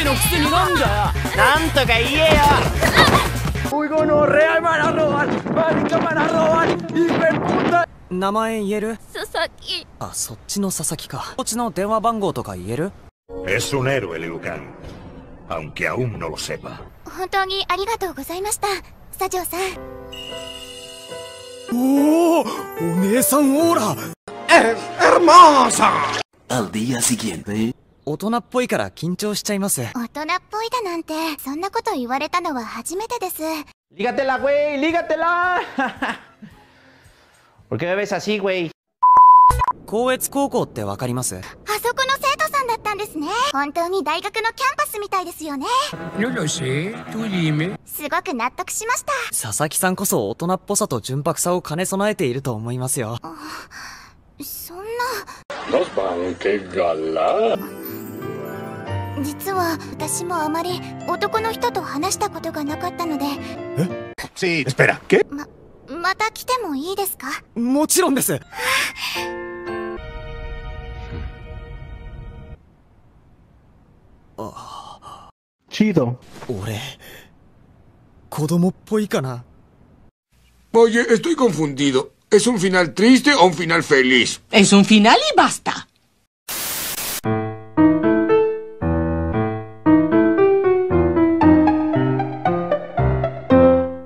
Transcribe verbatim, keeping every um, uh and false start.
のくせになんだよ。 なんとか言えよ。 Uy, no, real van a robar, marica van a robar, hijo de puta。名前言える？ 佐々木。 あ、そっちの佐々木か。こっちの電話番号とか言える？ Es un héroe, Liu Kang, aunque aún no lo sepa。 本当にありがとうございました、スタジオさん。 おお、お姉さんオーラ。 Al día siguiente。 大人っぽいから緊張しちゃいます。 大人っぽいだなんて、そんなこと言われたのは初めてです。 Lígatela, güey, lígatela. ¿Por qué me ves así, güey? 光悦高校ってわかります？ あそこの生徒さんだったんですね。本当に大学のキャンパスみたいですよね。 No lo sé, tú dime。 すごく納得しました。 佐々木さんこそ大人っぽさと純白さを兼ね備えていると思いますよ。 そんな。 Nos van, qué galán。 実は私もあまり男の人と話したことがなかったので。 え？ Sí, espera, ¿qué？ ま、また来てもいいですか？ もちろんです。あ、 Chido。 俺、子供っぽいかな。 Oye, estoy confundido. ¿Es un final triste o un final feliz? Es un final y basta.